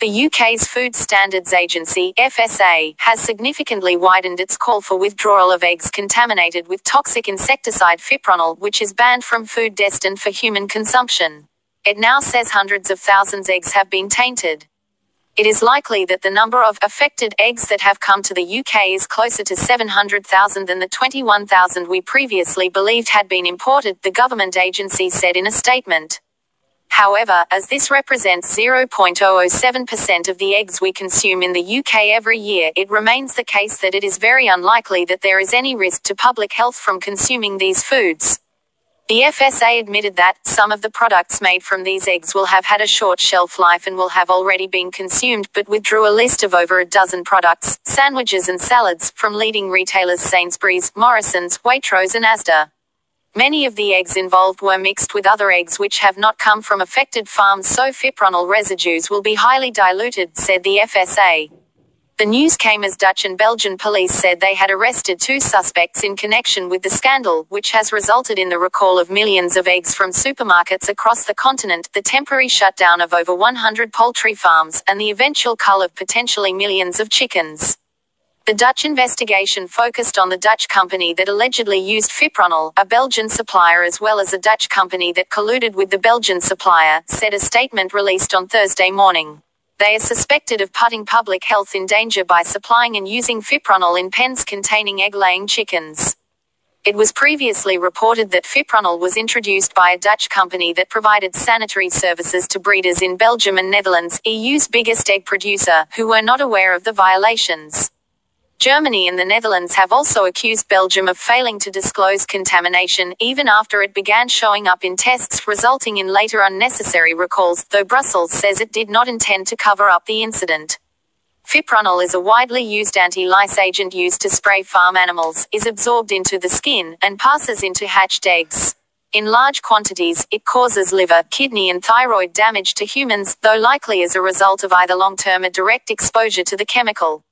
The UK's Food Standards Agency, FSA, has significantly widened its call for withdrawal of eggs contaminated with toxic insecticide Fipronil, which is banned from food destined for human consumption. It now says hundreds of thousands of eggs have been tainted. It is likely that the number of affected eggs that have come to the UK is closer to 700,000 than the 21,000 we previously believed had been imported, the government agency said in a statement. However, as this represents 0.007% of the eggs we consume in the UK every year, it remains the case that it is very unlikely that there is any risk to public health from consuming these foods. The FSA admitted that some of the products made from these eggs will have had a short shelf life and will have already been consumed, but withdrew a list of over a dozen products, sandwiches and salads, from leading retailers Sainsbury's, Morrisons, Waitrose and Asda. Many of the eggs involved were mixed with other eggs which have not come from affected farms, so Fipronil residues will be highly diluted, said the FSA. The news came as Dutch and Belgian police said they had arrested 2 suspects in connection with the scandal, which has resulted in the recall of millions of eggs from supermarkets across the continent, the temporary shutdown of over 100 poultry farms, and the eventual cull of potentially millions of chickens. The Dutch investigation focused on the Dutch company that allegedly used Fipronil, a Belgian supplier, as well as a Dutch company that colluded with the Belgian supplier, said a statement released on Thursday morning. They are suspected of putting public health in danger by supplying and using Fipronil in pens containing egg-laying chickens. It was previously reported that Fipronil was introduced by a Dutch company that provided sanitary services to breeders in Belgium and Netherlands, EU's biggest egg producer, who were not aware of the violations. Germany and the Netherlands have also accused Belgium of failing to disclose contamination, even after it began showing up in tests, resulting in later unnecessary recalls, though Brussels says it did not intend to cover up the incident. Fipronil is a widely used anti-lice agent used to spray farm animals, is absorbed into the skin, and passes into hatched eggs. In large quantities, it causes liver, kidney and thyroid damage to humans, though likely as a result of either long-term or direct exposure to the chemical.